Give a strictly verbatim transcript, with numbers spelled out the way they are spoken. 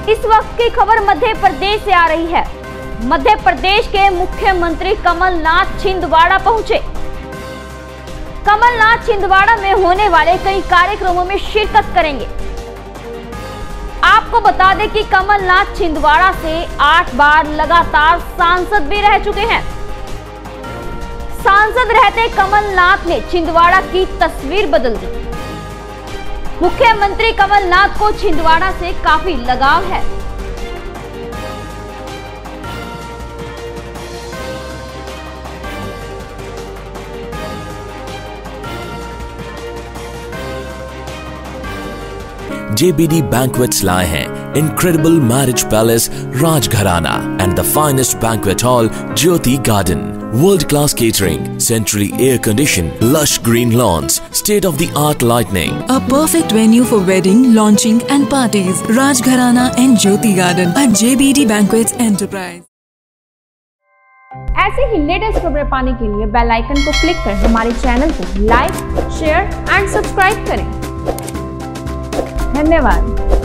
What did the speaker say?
इस वक्त की खबर मध्य प्रदेश से आ रही है। मध्य प्रदेश के मुख्यमंत्री कमलनाथ छिंदवाड़ा पहुंचे। कमलनाथ छिंदवाड़ा में होने वाले कई कार्यक्रमों में शिरकत करेंगे। आपको बता दें कि कमलनाथ छिंदवाड़ा से आठ बार लगातार सांसद भी रह चुके हैं। सांसद रहते कमलनाथ ने छिंदवाड़ा की तस्वीर बदल दी। मुख्यमंत्री कमलनाथ को छिंदवाड़ा से काफी लगाव है। J B D Banquets लाए हैं incredible marriage palace Rajgharana and the finest banquet hall Jyoti Garden. World-class catering, centrally air-conditioned, lush green lawns, state-of-the-art lighting. A perfect venue for wedding, launching and parties. Rajgharana and Jyoti Garden at J B D Banquets Enterprise. ऐसे ही latest खबरें पाने के लिए bell icon को click कर हमारे channel को like, share and subscribe करें। धन्यवाद।